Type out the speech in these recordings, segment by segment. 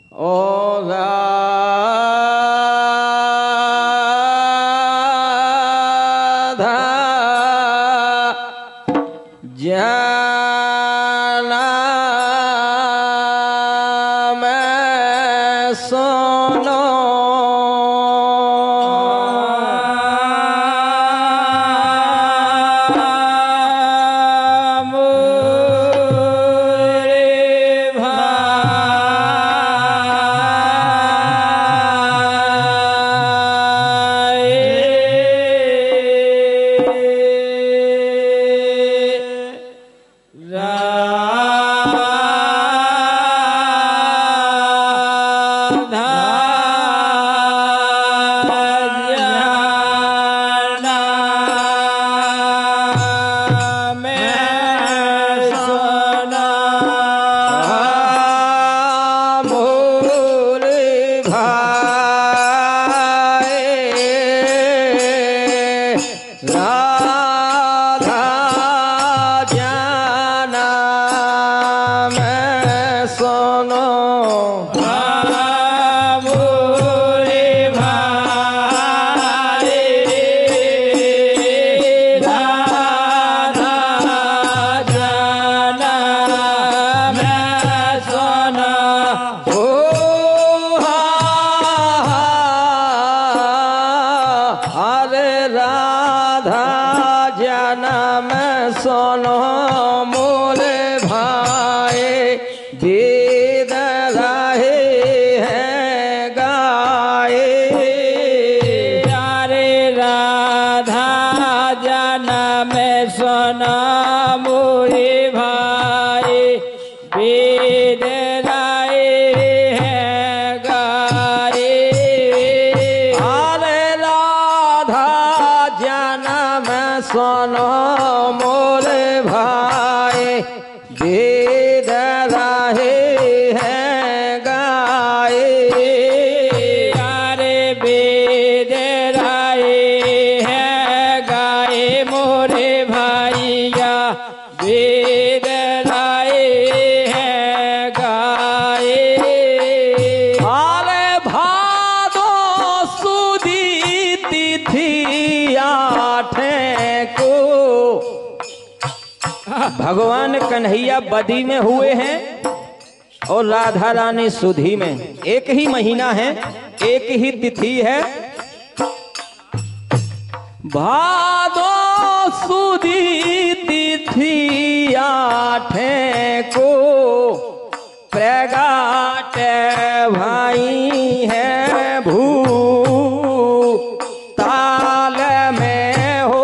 ओ राधा जाना मैं सुनो भगवान कन्हैया बदी में हुए हैं और राधा रानी सुधी में। एक ही महीना है, एक ही तिथि है। भादो सुधी तिथि आठे को प्रगाट भाई है भू ताल में हो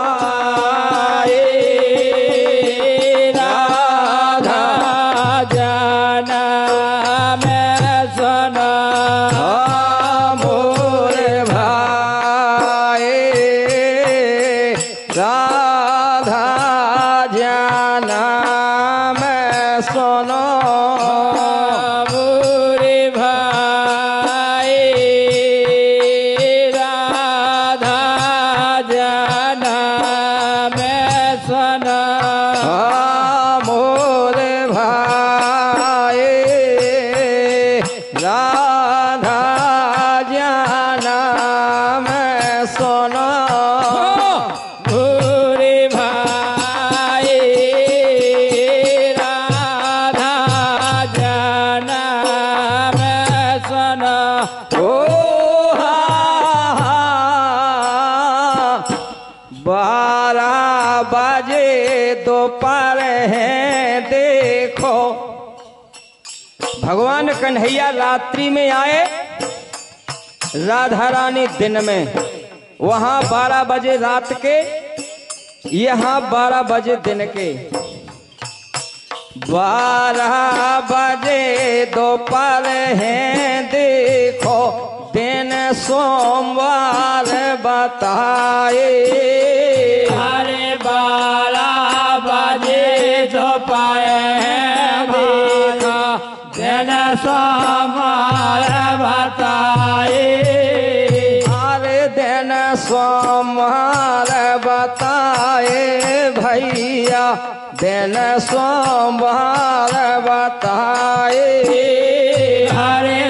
भगवान कन्हैया रात्रि में आए, राधा रानी दिन में। वहां 12 बजे रात के, यहाँ 12 बजे दिन के। 12 बजे दोपहर है देखो, दिन सोमवार बताए। अरे 12 बजे दोपहर सोमवार बताए। अरे दिन सोमवार बताए भैया, दिन सोमवार बताए। हरे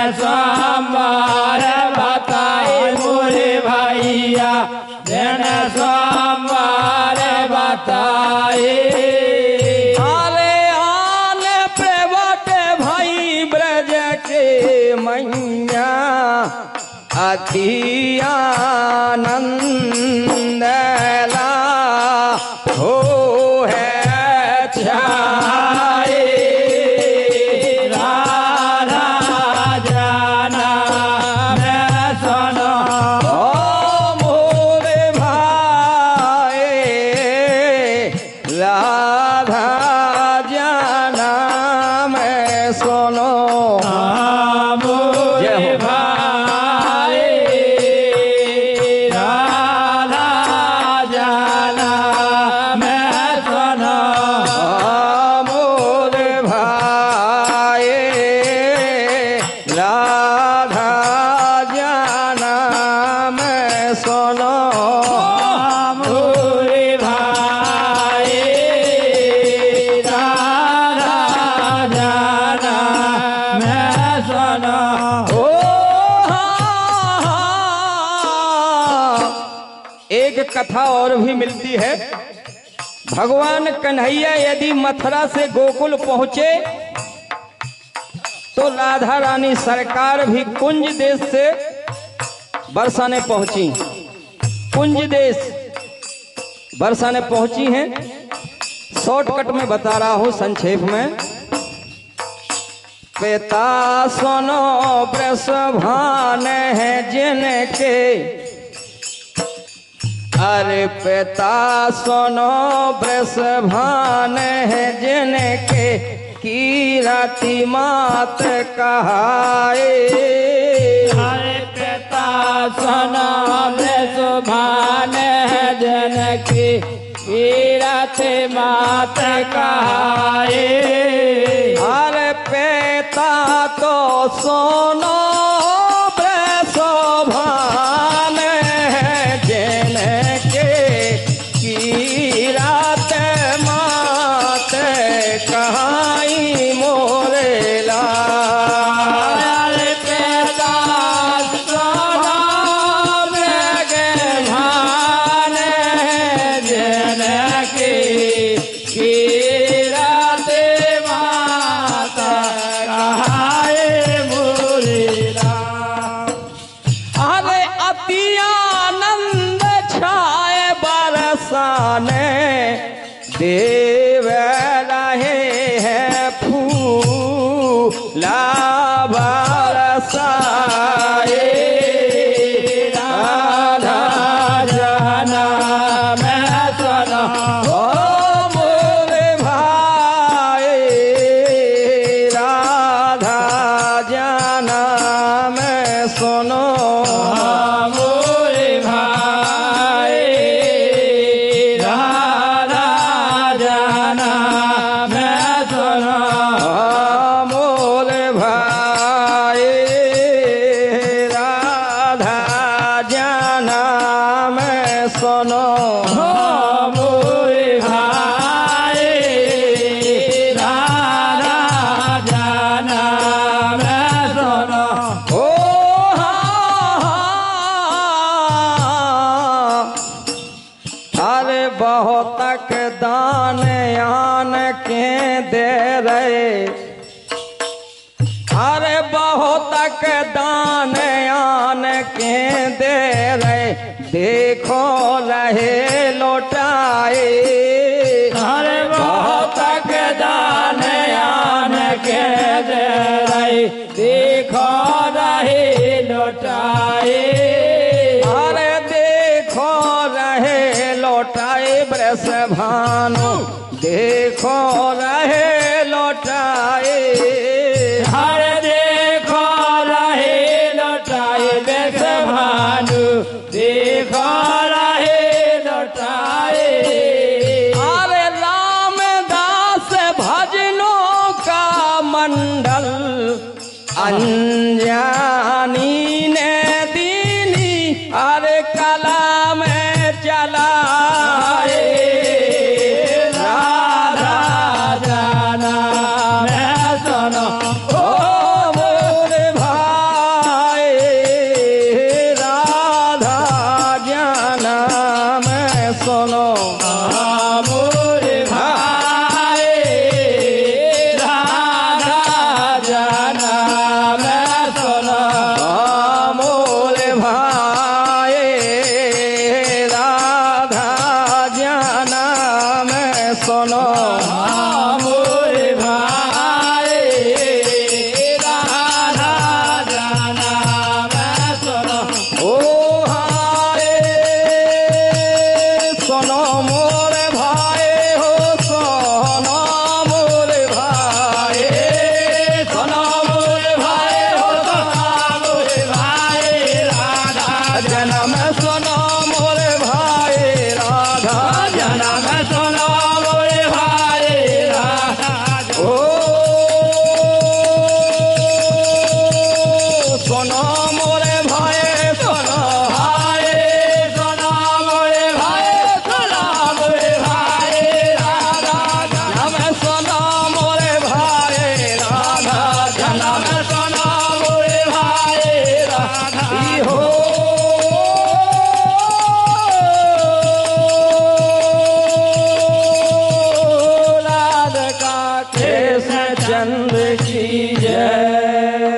सोमवार बताए मोरे भैया दिन सोमवार बताए अरे आन प्रवट भाई ब्रज के मैया अति आनंद ला हो है छाए राधा जाना मैं सुनो ओ मोरे भाई राधा जाना मैं सुनो मोरे भाई राधा जाना मैं सुनो मोरे भाई राधा जाना मैं सुनो मोरे भाई राधा जाना मैं सुनो ओ एक कथा और भी मिलती है। भगवान कन्हैया यदि मथुरा से गोकुल पहुंचे तो राधा रानी सरकार भी कुंज देश से बरसाने पहुंची। कुंज देश बरसाने पहुंची हैं। शॉर्टकट में बता रहा हूं, संक्षेप में। पिता सुनो वृषभान है जिनके, अरे पिता सुनो वृषभान है जिनके कीरति मात कहाए। हरे पिता सुनो वृषभान है जनकी कीरत मात कहाए। अरे पिता तो सुनो वृषभान है जिनके कीरत मात कहाई मोरे लाल। हरे पिता सुनो वृषभान है जनकी कीरत मात कहाए मोरे लाल। अरे अति आनंद छाए बरसाने देव रहे हैं फूला बरसाए। राधा जाना मैं सुनो ओ मोरे भाई राधा जाना मैं सुनो। मोरे भाई राधा जाना मैं सुनो मोरे भाई राधा जाना मैं सुनो। मोरे भाई राधा जाना मैं सुनो ओ हाँ, अरे बहुत तक दान आन के दे रहे, अरे बहुत तक दान आन के दे रहे, देखो रहे लौटाए। हरे बहुत दान आन के दे रही देखो रहे लौटाए। अरे देखो रहे लौटाए वृषभानु, देखो रहे लौटाए। हरे देखो रहे लौटाए वृषभानु देखो रहे लौटाए। अरे रामदास भजनों का मंडल अनजानी ने दीनी, अरे कला में चलाए। राधा जाना मैं सुनो ओ मोरे भाई जय।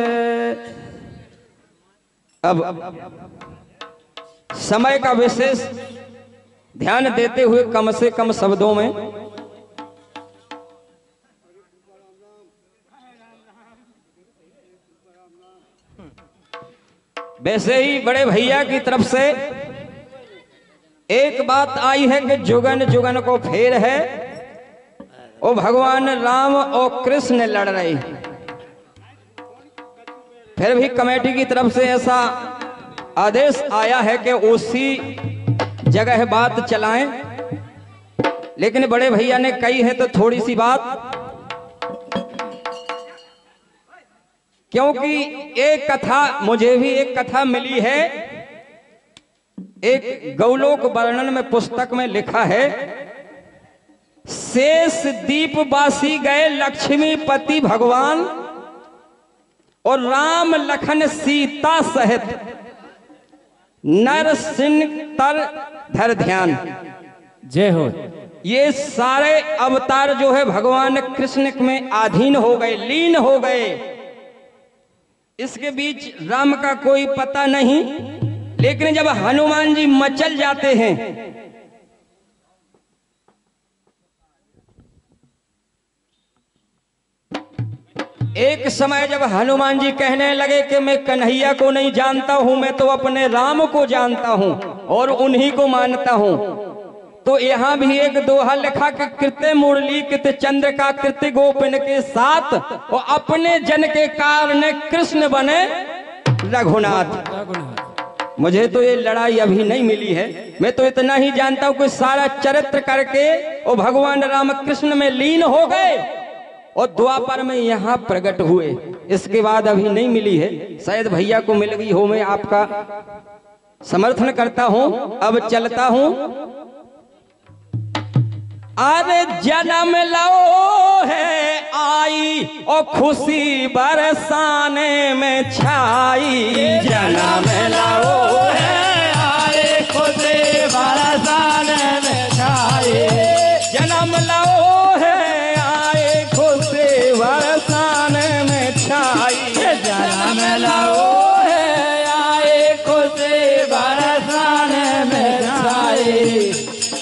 अब समय का विशेष ध्यान देते हुए कम से कम शब्दों में वैसे ही बड़े भैया की तरफ से एक बात आई है कि जुगन जुगन को फेर है, वो भगवान राम और कृष्ण लड़ रहे। फिर भी कमेटी की तरफ से ऐसा आदेश आया है कि उसी जगह बात चलाएं, लेकिन बड़े भैया ने कही है तो थोड़ी सी बात, क्योंकि एक कथा मुझे भी एक कथा मिली है। एक गौलोक वर्णन में पुस्तक में लिखा है, शेष दीपवासी गए लक्ष्मीपति भगवान और राम लखन सीता सहित नरसिंह तर धर ध्यान। जय हो। ये सारे अवतार जो है भगवान कृष्ण में अधीन हो गए, लीन हो गए। इसके बीच राम का कोई पता नहीं, लेकिन जब हनुमान जी मचल जाते हैं एक समय जब हनुमान जी कहने लगे कि मैं कन्हैया को नहीं जानता हूं, मैं तो अपने राम को जानता हूं और उन्हीं को मानता हूं, तो यहां भी एक दोहा लिखा कि कृत्य मुरली कृत्य चंद्र का कृत्य गोपिन के साथ और अपने जन के कारण कृष्ण बने रघुनाथ। मुझे तो ये लड़ाई अभी नहीं मिली है, मैं तो इतना ही जानता हूं कि सारा चरित्र करके और भगवान राम कृष्ण में लीन हो गए और द्वापर में यहाँ प्रकट हुए। इसके बाद अभी नहीं मिली है, शायद भैया को मिल गई हो। मैं आपका समर्थन करता हूं। अब चलता हूं। अरे जन्म लो है आई और खुशी बरसाने में छाई, जन्म लो है आए खुशी बरसाने में छाई, जन्म लो है आए खुशी बरसाने में छाई, जन्म लो है आए खुशी बरसाने में छाई,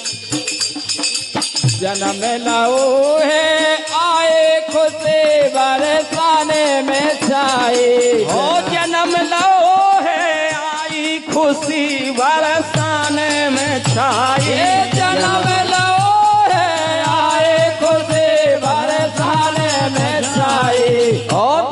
जन्म लो है आए खुशी बरसाने में छाई, ओ जन्म लो है आई खुशी बरसाने में छाई, जन्म लो है आए खुशी बरसाने में छाई। और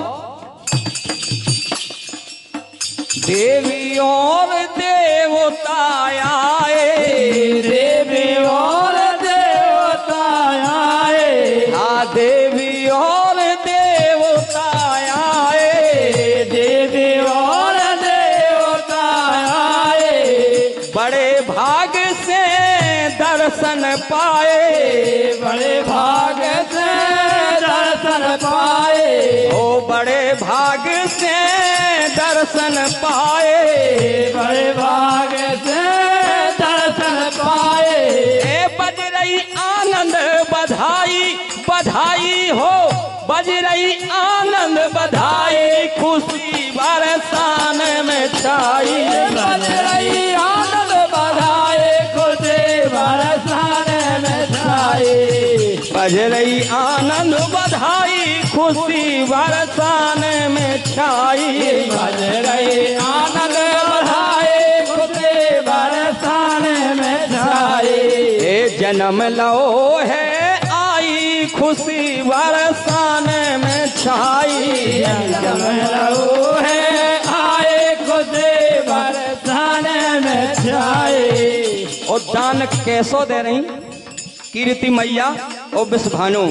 देवी और देवता आए, देवी और देवता आए, हाँ देवी और देवता आए, देवी और देवता आए, बड़े भाग से दर्शन पाए, बड़े भाग से दर्शन पाए, ओ बड़े भाग से दर्शन पाए, बड़े भाग से दर्शन पाए, ए बज रही आनंद बधाई, बधाई हो बज रही आनंद बधाई, खुशी बरसान में छाई, बज रही आनंद बधाई, खुशी बरसाने में छाई, बज रही आनंद बधाई, खुशी बरसान में छाई, बज रही आनंद बधाई, खुशी बरसाने में छाई, ए जन्म लो है आई खुशी बरसान में छाई, जन्म लो है आए खुशी बरसाने में छाई। और दान कैसो दे रही कीर्ति मैया और विश्वभानु।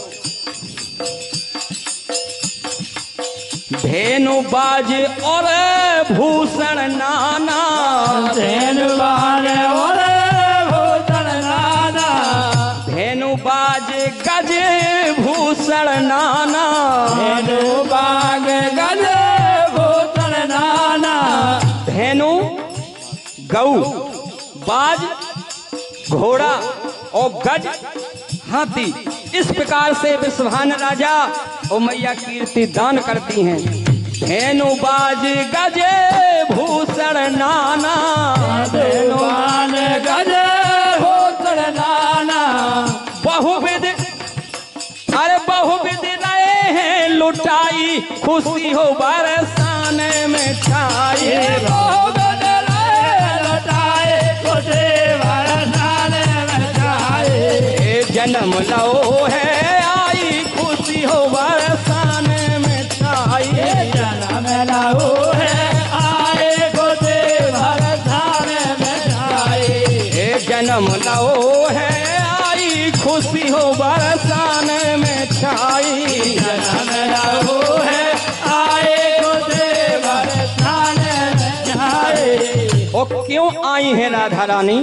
धेनु बाज और भूषण नाना, धेनु बाज और भूषण नाना, धेनु बाज गज भूषण नाना, धेनु बाग गज भूषण नाना, धेनु गऊ, बाज घोड़ा और गज हाथी। इस प्रकार से विश्वभान राजा वो मैया कीर्ति दान करती हैं। धेनु बाज गजे भूषण नाना, धेनुवान गजे भूषण नाना, बहुविध अरे बहुविध रहे हैं लुटाई, खुशी हो बरसाने में छाई। बहुविध रहे लुटाए, खुशी बरसाने में छाई। जन्म लो है आई, खुशी हो बरसाने में छाई। जन्म लो है आए, खुशी बरसाने में छाई। जन्म लो है आई, खुशी हो बरसाने में छाई। जन्म लो है आए, खुशी बरसाने में छाई। वो क्यों आई है राधा रानी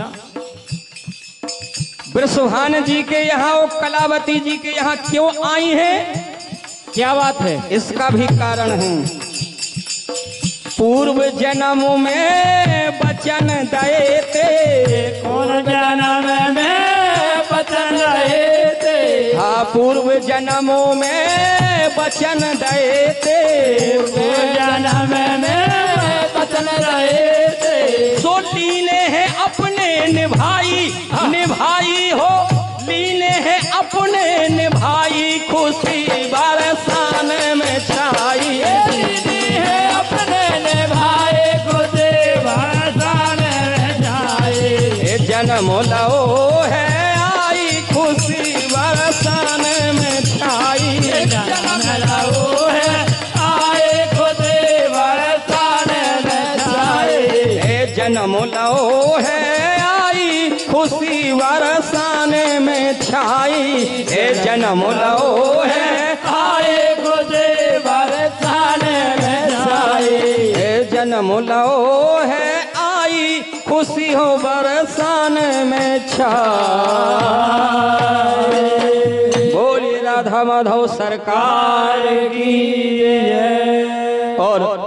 वृषभान जी के यहाँ, वो कलावती जी के यहाँ क्यों आई है? क्या बात है? इसका भी कारण है। पूर्व जन्म में वचन दए थे, कौन जन्म में वचन रहे थे? हाँ पूर्व जन्मों में वचन दए थे, जन्म में वचन रहे थे। सो लीने हैं अपने निभाई, निभाई हो लीने हैं अपने निभाई, खुशी बरसाने में छाई। दीदी है अपने निभाए, खुशी बरसाने में छाई। जन्म लो है आई, खुशी बरसाने में छाई। जन्म लो है आए, खुशी बरसाने में छाई। जन्म लो है आई, खुशी बरसाने में छाई। जन्म लो है आए, खुशी बरसाने में छाई। जन्म लो है आई, खुशी हो बरसाने में छाई। बोली राधा माधव सरकार की जय। और